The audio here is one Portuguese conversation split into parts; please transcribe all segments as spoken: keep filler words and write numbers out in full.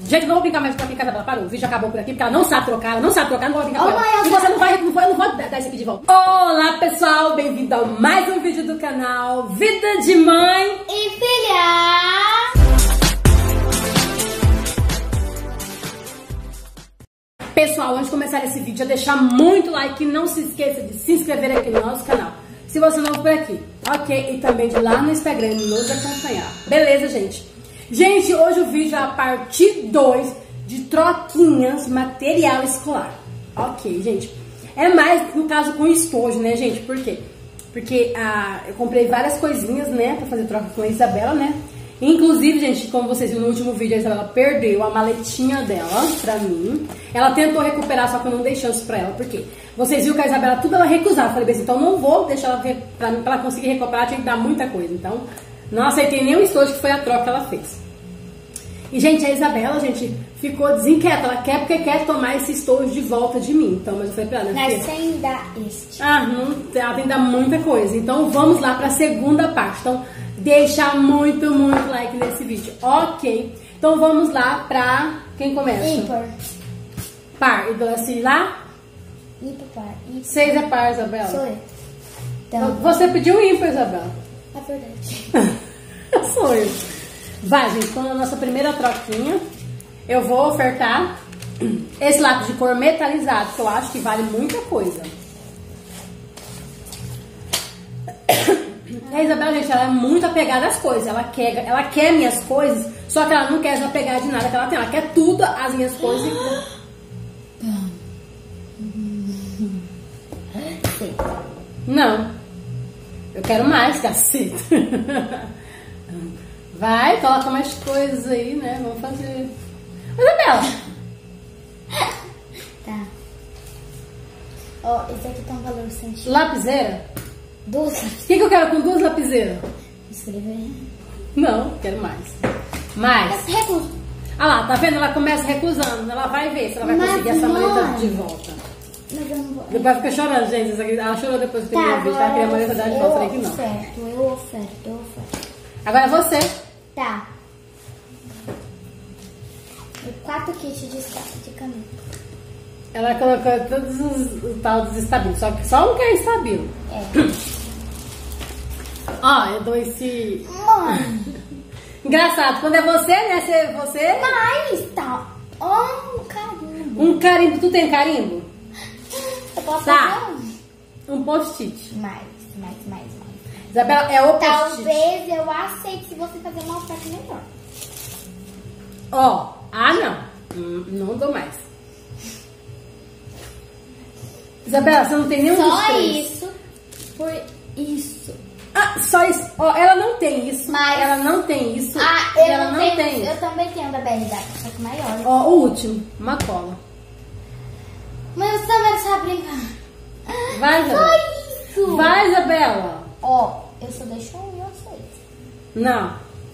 Gente, não vou brincar mais com a minha Isabela. Parou. O vídeo acabou por aqui, porque ela não sabe trocar, ela não sabe trocar, não vou brincar com ela. E você não vai, não vou, eu não vou dar isso aqui de volta. Olá, pessoal, bem-vindo a mais um vídeo do canal Vida de Mãe e Filha. Pessoal, antes de começar esse vídeo, é deixar muito like e não se esqueça de se inscrever aqui no nosso canal, se você não for por aqui, ok? E também de ir lá no Instagram nos acompanhar. Beleza, gente? Gente, hoje o vídeo é a parte dois de troquinhas material escolar. Ok, gente. É mais, no caso, com estojo, né, gente? Por quê? Porque ah, eu comprei várias coisinhas, né, pra fazer troca com a Isabela, né? Inclusive, gente, como vocês viram no último vídeo, a Isabela perdeu a maletinha dela pra mim. Ela tentou recuperar, só que eu não dei chance pra ela. Por quê? Vocês viram que a Isabela tudo ela recusava. Eu falei bem assim, então não vou deixar ela ver, pra, pra ela conseguir recuperar, tinha que dar muita coisa. Então, não aceitei nenhum estojo, que foi a troca que ela fez. E, gente, a Isabela, gente, ficou desinquieta. Ela quer porque quer tomar esse estojo de volta de mim. Então, mas eu falei pra ela, né? Mas sem dar este. Ah, não, ela tem que dar muita coisa. Então, vamos lá pra segunda parte. Então, deixa muito, muito like nesse vídeo. Ok. Então, vamos lá pra... Quem começa? Ímpar. Par. E doce lá? Ímpar, par. Ímpar. Seis é par, Isabela. Sou eu. Então, Você pediu ímpar, Isabela. é verdade. Sou eu. Vai, gente, então a nossa primeira troquinha, eu vou ofertar esse lápis de cor metalizado, que eu acho que vale muita coisa. A Isabela, gente, ela é muito apegada às coisas, ela quer, ela quer minhas coisas, só que ela não quer desapegar de nada que ela tem, ela quer tudo as minhas coisas. Não, eu quero mais, caceta. Vai, coloca mais coisas aí, né? Vamos fazer. Isabela! Tá. Ó, esse aqui tem um valor sentido. Lapiseira? Duas. O que, que eu quero com duas lapiseiras? Escrever. Não, quero mais. Mais. Recuso. Ah lá, tá vendo? Ela começa recusando. Ela vai ver se ela vai Mas conseguir essa mãe. maleta de volta. Mas eu não vou. Depois fica chorando, gente. Essa aqui- Ela chorou depois que eu terminei o vídeo. Ela queria a maleta dela de volta. Eu falei que não. oferto, eu oferto, eu oferto. Agora é você. Tá. E quatro kits de, de caneta. Ela colocou todos os, os tal dos estabilos. Só que só um que é estabilo. É. Ó, eu dou esse... Mãe. Engraçado, quando é você, né? Você... você... Mas tá. Ó, um carimbo. Um carimbo. Tu tem carimbo? Eu posso Tá. fazer um? Um post-it. Mais, mais, mais, mais. Isabela, é o post-it. Talvez eu aceite se você fazer uma oferta melhor. Ó, ah não, Hum, não dou mais. Isabela, você não tem nenhum dos Só três. isso por isso. Ah, só isso. Ó, ela não tem isso. Mas- Ela não tem isso. Ah, e eu ela não tenho, tem Eu isso. também tenho da B R W, só que maior. Ó, o último, uma cola. Mas você também sabe brincar. Vai, Só Isabela. isso. Vai, Isabela. Ó, eu só deixo um e eu aceito. Não.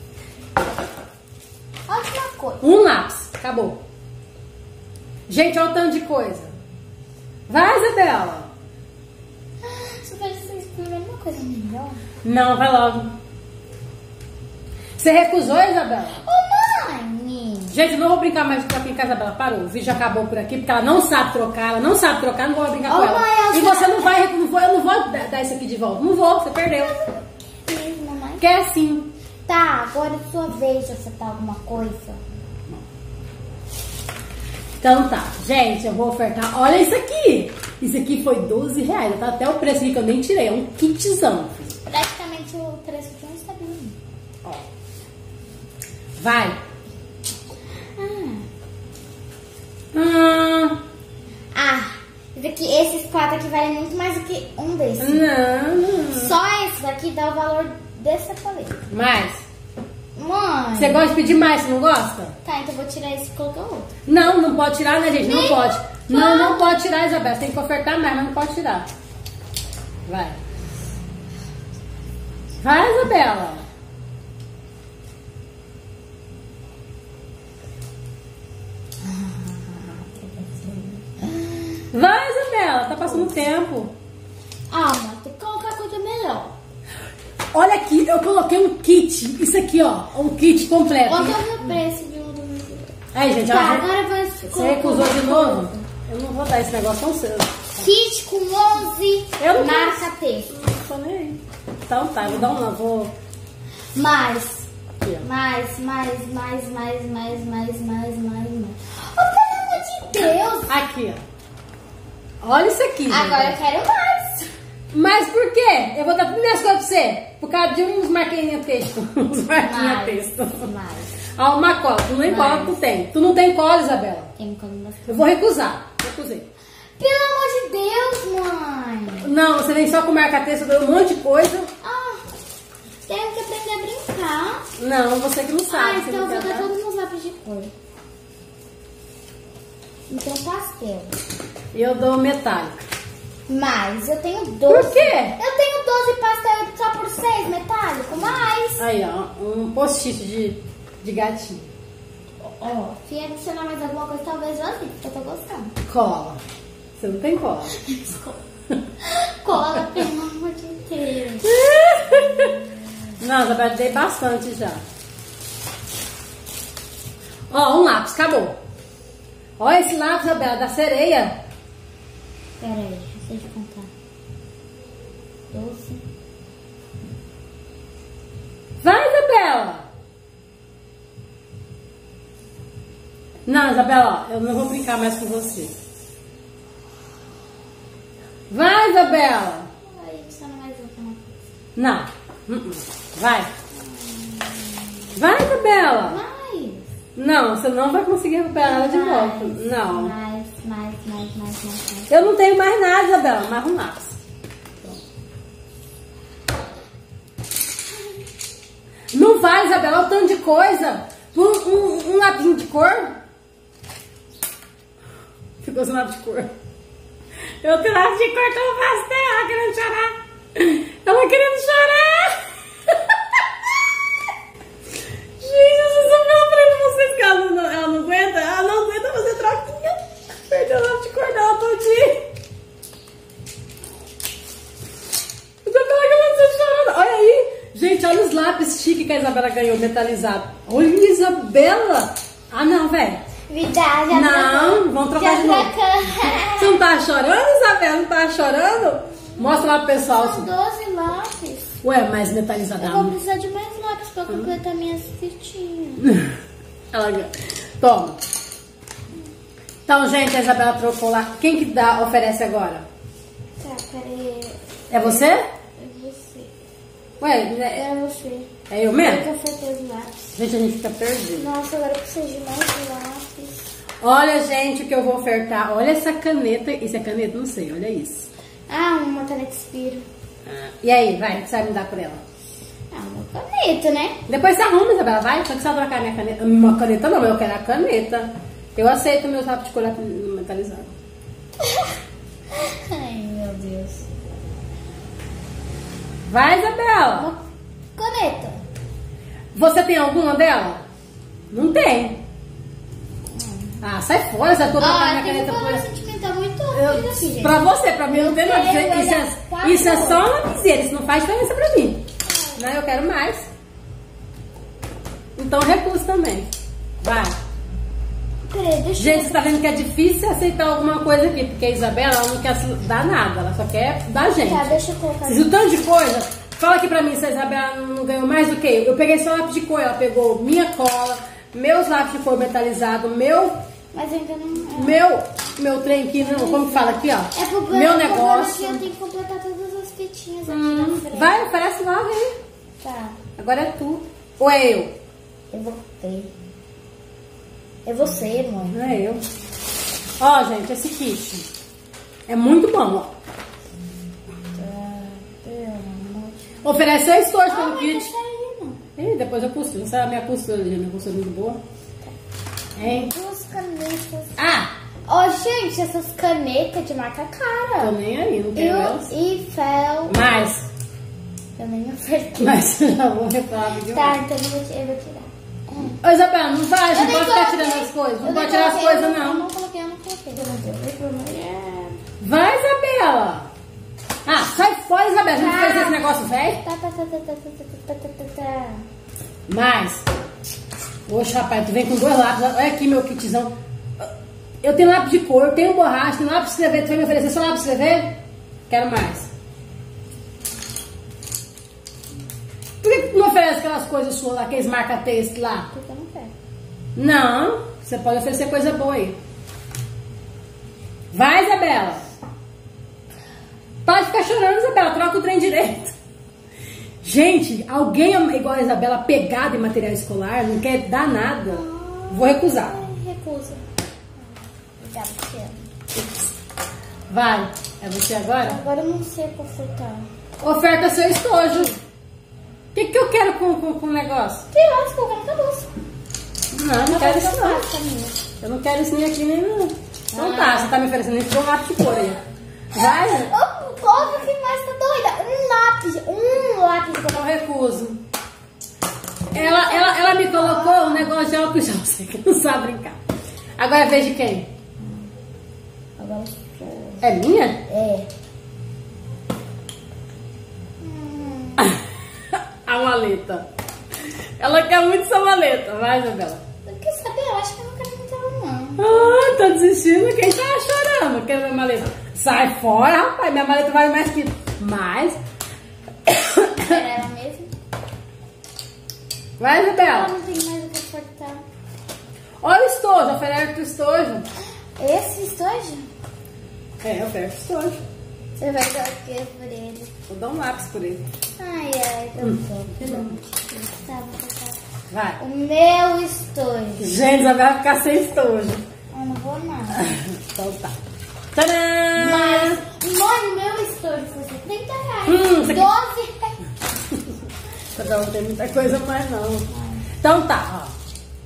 Ótima coisa. Um lápis. Acabou. Gente, olha o tanto de coisa. Vai, Isabela. Se você experimentar uma coisa melhor. Não, vai logo. Você recusou, Isabela? Ô, mãe! Gente, eu não vou brincar mais com a minha Isabela. Parou. O vídeo já acabou por aqui, porque ela não sabe trocar. Ela não sabe trocar, não vou brincar Ô, com ela. mãe, eu E já- você não vai, não vou, eu não vou dar dar isso aqui de volta. Não vou, você perdeu. Mesmo, mamãe? Quer sim. Tá, agora é sua vez de acertar alguma coisa. Então tá, gente, eu vou ofertar. Olha isso aqui. Isso aqui foi doze reais. Tá até o preço aqui que eu nem tirei. É um kitzão. Praticamente o preço de um estabelinho. Ó. Vai. Ah. Hum, Ah, esse aqui, esses quatro aqui valem muito mais do que um desses. não, não. Só esse daqui dá o valor dessa paleta. Mais. Mãe. Você gosta de pedir mais, você não gosta? Tá, então eu vou tirar esse e colocar outro. Não, não pode tirar, né, gente? Não Nem pode. Não, não pode. pode tirar, Isabela. Você tem que ofertar mais, mas não pode tirar. Vai. Vai, Isabela. Vai, Isabela. Tá passando tempo. Ah, mas tem que colocar coisa melhor. Olha aqui, eu coloquei um kit. Isso aqui, ó. Um kit completo. Quanto é o preço de um do meu? Aí, gente, Tá, ela- agora vai... você recusou de novo? Eu não vou dar esse negócio tão cedo. Kit com onze Eu não marca texto. Não tô nem aí. Então tá, eu vou dar um... Vou... Mais. Aqui, ó. Mais, mais, mais, mais, mais, mais, mais, mais, mais. Oh, pelo amor de Deus! Aqui, ó. Olha isso aqui. Agora eu gente. quero mais. Mas por quê? Eu vou dar tudo minhas coisas pra você. Por causa de uns marquinhos texto. Uns marquinhos Mais, texto. mais. Ó, uma cola. Tu nem cola, tu tem. Tu não tem cola, Isabela. Tem como você... Eu vou recusar. Recusei. Pelo amor de Deus, mãe. Não, você vem só com marca-texto, deu um monte de coisa. Ah, tenho que aprender a brincar. Não, você que não sabe. Ah, você então não eu vou quer dar dar. todos os lápis de cor. Então pastel. E eu dou metálico. Mais, eu tenho doze. Por quê? Eu tenho doze pastel só por seis metálico, mais. Aí, ó, um post-it de, de gatinho. Ó, se adicionar mais alguma coisa, talvez eu assista, porque eu tô gostando. Cola. Você não tem cola. Cola, pelo amor de Deus. Não, Isabela, dei bastante já. Ó, um lápis, acabou. Olha esse lápis, Isabela, da sereia. Pera aí, deixa eu contar. doze. Vai, Isabela. Não, Isabela, ó, eu não vou brincar mais com você. Vai, Isabela. Ai, adiciona mais alguma coisa. Não. Uh-uh. Vai. Vai, Isabela. Mais. Não, você não vai conseguir recuperar nada de volta. Mais, Não. Mais, mais, mais, mais, mais, mais. Eu não tenho mais nada, Isabela. Mais um lápis. Não vai, Isabela. Olha o tanto de coisa. Um, um, um lápis de cor. Ficou sem lápis de cor. Eu tenho lápis de cor todo pastel. Ela querendo chorar. Ela querendo chorar. Gente, eu só falo pra ele vocês que ela não, ela não aguenta. Ela não aguenta fazer troquinha. Perdeu o lápis de cor dela todinho. Isabela começou chorando. Olha aí. Gente, olha os lápis chique que a Isabela ganhou, metalizado. Olha, Isabela. Ah, não, velho. Verdade, já Não, trocou. vamos trocar Já de novo. trocou. Você não tá chorando, Isabela? Não tá chorando? Mostra lá pro pessoal. São doze lápis. Ué, mas metalizada. Eu vou precisar de mais lápis pra completar minhas fitinhas. Ela... Toma. Então, gente, a Isabela trocou lá. Quem que dá, oferece agora? Tá, peraí. É você? É você. Ué, é, É você. é eu Eu mesmo? que ofertei os lápis. Gente, a gente fica perdido. Nossa, agora eu preciso de mais lápis. Olha, gente, o que eu vou ofertar. Olha essa caneta. Isso é caneta? Não sei, olha isso. Ah, uma caneta Spiro. Ah, e aí, vai, o que você vai me dar por ela? Ah, uma caneta, né? Depois você arruma, Isabela, vai? Só que você vai trocar minha caneta. Uma caneta não, eu quero a caneta. Eu aceito meus lápis de cor metalizado. Ai, meu Deus. Vai, Isabela. Uma caneta. Você tem alguma dela? Não tem. Ah, sai fora, você vai trocar Ah, minha tem um caneta por valor essa. sentimental muito Eu- alto aqui, gente. Pra você, pra mim não tem nada. tenho, Isso, olha, é, quatro. isso é só uma lapiseira, isso não faz diferença pra mim. Não, eu quero mais. Então recuso também. Vai. Peraí, deixa Gente, eu... você tá vendo que é difícil aceitar alguma coisa aqui, porque a Isabela ela não quer dar nada, ela só quer dar gente. Tá, deixa eu colocar Fiz um tanto de coisa. Fala aqui pra mim se a Isabela não ganhou mais do que eu. Eu peguei só lápis de cor, ela pegou minha cola, meus lápis de cor metalizado, meu, Mas ainda não... meu, meu trem aqui, não, como que fala aqui, ó. É pro meu é negócio. que eu tenho que completar todas as fitinhas aqui Hum, na frente. vai, oferece lá, vem. Tá, Agora é tu. Ou é eu? eu voltei. É você, mãe. Não é eu. Ó, gente, esse kit é muito bom, ó. Tá, pelo amor de... Oferece seis cores Ah, pelo mas kit. tá saindo. Ih, depois eu costuro. Não sabe a minha costura, gente. Minha costura é muito boa. Hein? Duas canetas. Ah! Ó, gente, essas canetas de marca Tô cara. nem aí, não quero elas. E fel. Mais. Eu nem ofertei. Mas eu já vou reclamar de Tá, então eu vou, ti- eu vou tirar. Ô, Isabela, não vai, Eu não nem pode ficar coloquei. tirando as coisas. Não Eu pode nem tirar as coloquei, coisas, eu não. Eu não coloquei, eu não coloquei. Eu não coloquei. Vai, Isabela. Ah, sai fora, Isabela. A gente Tá. fez esse negócio velho. Tá, tá, tá, tá, tá, tá, tá, tá, tá, tá. Mais. Oxe, rapaz, tu vem com dois lápis. Olha aqui meu kitzão. Eu tenho lápis de cor, tenho borracha, tenho lápis de escrever. Tu vai me oferecer só lápis de escrever? Quero mais. Por que tu não oferece aquelas coisas suas lá, aqueles marca-texto lá? Porque eu não quero. Não, você pode oferecer coisa boa aí. Vai, Isabela. Pode ficar chorando, Isabela. Troca o trem direito. Gente, alguém igual a Isabela, pegada em material escolar, não quer dar nada. Vou recusar. Recusa. Obrigada, tia. Vai. É você agora? Agora eu não sei consertar. Oferta seu estojo. O que, que eu quero com o com, com negócio? Tem lá, colocar no cabeça. Não, não quero isso não. Não. Eu não quero isso nem aqui, nem não. Então tá, você tá me oferecendo isso, dou um lápis de cor aí. Vai. Ô, óbvio que mais tá doida. Um lápis, um lápis de Eu cor. recuso. Ela, ela, ela me colocou um negócio de álcool gel, você que não sabe brincar. Agora é vez de quem? Agora sou. É minha? É. A maleta. Ela quer muito essa maleta. Vai, Isabela. Eu quer saber? Eu acho que eu não quero muito ela, não. Ah, tá desistindo? Quem tá chorando? Quer ver a maleta? Sai fora, rapaz. Minha maleta vale mais que... Mais. Era ela mesmo? Vai, Ela Isabela. não tem mais o que cortar. Olha o estojo. Oferece o estojo. Esse estojo? É, oferece o estojo. Você vai dar o quê por ele? Vou dar um lápis por ele. Ai, ai, tá bom. Tá, vou cortar. Vai. O meu estojo. Gente, Isabela vai ficar sem estojo. Eu não vou nada. Então tá. Tadã! Mas, mãe, o meu estojo foi setenta reais. Hum, isso aqui- doze reais. Isabela não tem muita coisa mais não. Então tá, ó.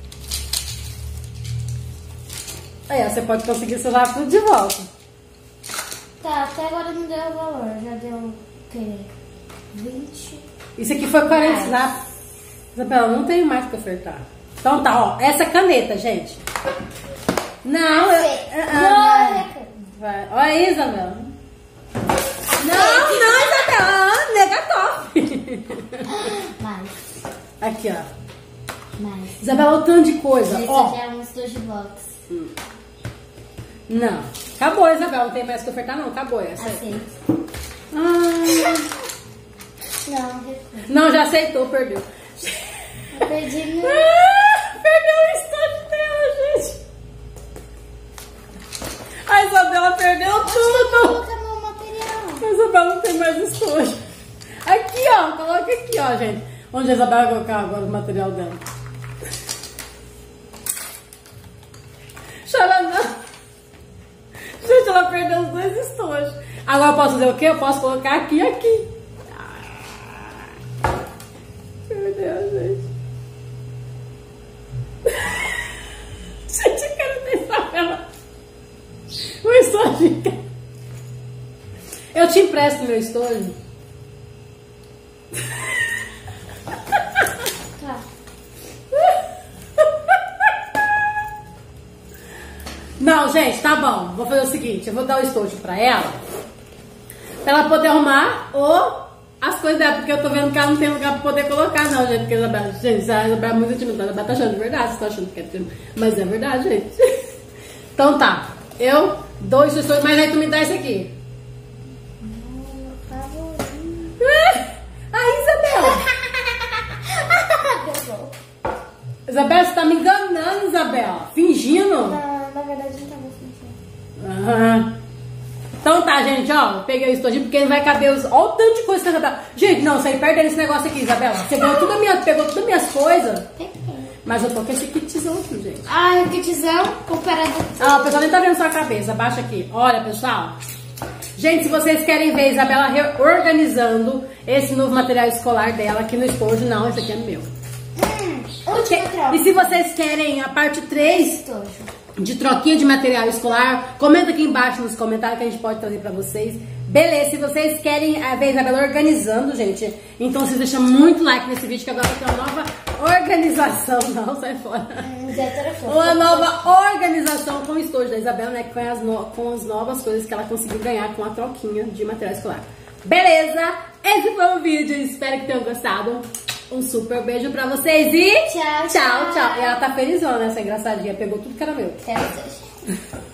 Aí, você pode conseguir seu lápis de volta. Tá, até agora não deu o valor. Já deu o quê? vinte. Isso aqui foi quarenta lápis. Isabela, não tenho mais pra ofertar. Então tá, ó. Essa caneta, gente. Não, eu... ah, ah, vai. Vai. Olha aí, Isabela. Não, não, Isabela. Ah, Negatop. Mais. Aqui, ó. Mais. Isabela, o tanto de coisa. Esse Ó. já é um estojo box. Não. Acabou, Isabela. Não tem mais que ofertar, não. Acabou essa aí. Aceito. Ah. Não, recuso. Não, já aceitou, perdeu. Eu perdi meu... Ah, perdeu o estojo dela, gente. A Isabela perdeu Onde que eu tudo. colocar meu material? A Isabela não tem mais estojo. Aqui, ó. Coloca aqui, ó, gente. Onde a Isabela vai colocar agora o material dela? Chora não. Gente, ela perdeu os dois estojos. Agora eu posso fazer o quê? Eu posso colocar aqui e aqui. Ah, meu Deus, gente. Gente, eu quero deixar ela. O estojo. Eu te empresto meu estojo. Tá. Não, gente, tá bom. Vou fazer o seguinte, eu vou dar o estojo pra ela, pra ela poder arrumar ou as coisas dela, porque eu tô vendo que ela não tem lugar pra poder colocar, não, gente. Porque a Isabela, gente, a Isabela é muito intimidada. A Isabela tá achando de verdade, você tá achando que é de... Mas é verdade, gente. Então tá, eu dou o estojo, mas aí tu me dá esse aqui. Meu favorito. Aí, Isabela. Pegou. Isabela, você tá me enganando, Isabela. Fingindo. Não, na verdade não tava sentindo. Aham. Então tá, gente, ó, eu peguei o estojinho porque não vai caber os... Olha o tanto de coisa que a Isabela... Gente, não, saí perdendo esse negócio aqui, Isabela. Você pegou tudo a minha, pegou todas as minhas coisas, mas eu tô com esse kitzão aqui, gente. Ai, o kitzão comparado... Ah, o pessoal nem tá vendo sua cabeça, abaixa aqui. Olha, pessoal. Gente, se vocês querem ver a Isabela organizando esse novo material escolar dela aqui no estojo, não, esse aqui é meu. Hum, última troca. E se vocês querem a parte três... Estojo. De troquinha de material escolar, comenta aqui embaixo nos comentários que a gente pode trazer pra vocês. Beleza, se vocês querem ver a Isabela organizando, gente, então vocês deixam muito like nesse vídeo que agora tem uma nova organização. Não, sai fora. Hum, já trocou. Uma nova organização com o estojo da Isabela, né? Com as, no... com as novas coisas que ela conseguiu ganhar com a troquinha de material escolar. Beleza? Esse foi o vídeo, espero que tenham gostado. Um super beijo pra vocês e Tchau, tchau, tchau. tchau. E ela tá felizona, essa engraçadinha. Pegou tudo que era meu. Quero ser.